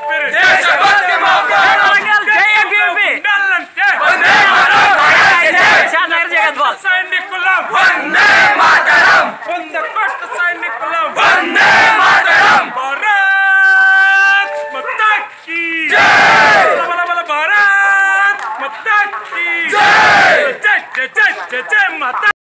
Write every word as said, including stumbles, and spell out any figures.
spirit. దేశభక్తి మా ప్రాణం. జై ఏబీవీపీ. వందే మాతరం. gadwal. సైనికులం వందే మాతరం. వంద కొట్ట సైనికులం వందే మాతరం. భారత్ మాతా కీ జై. బల బల భారత్ మాతా కీ జై. జై జై జై జై మాతా